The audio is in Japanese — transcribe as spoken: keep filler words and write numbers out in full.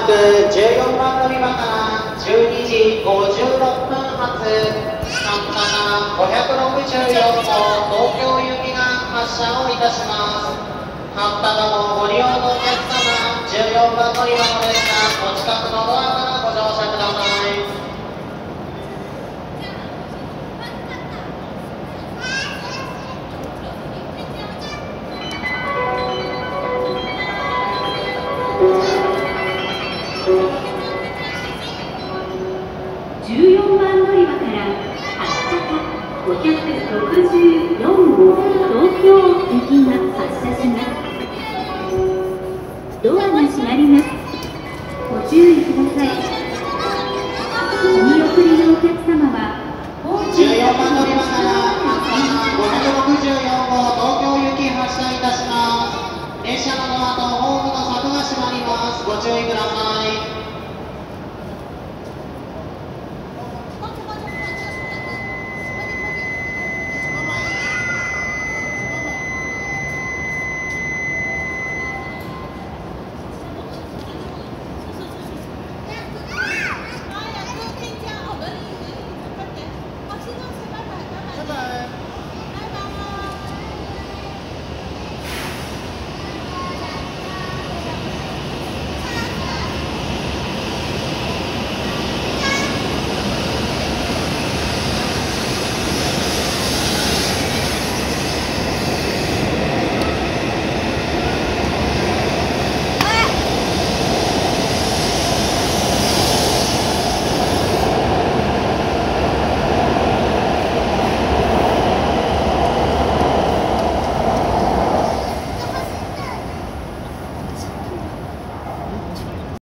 くじゅうよんばん乗り場からじゅうにじごじゅうろっぷん発さんななごろくよん号東京行きが発車をいたします。はったかごご利用のお客様、じゅうよんばん乗り場の列車、お近くのドアからご乗車ください。 じゅうよんばん乗り場からはったかごひゃくろくじゅうよん号東京行きが発車します。ドアが閉まります。ご注意ください。お見送りのお客様はじゅうよんばん乗り場からはったかごひゃくろくじゅうよん号東京行き発車いたします。列車のドアとホームの柵が閉まります。ご注意ください。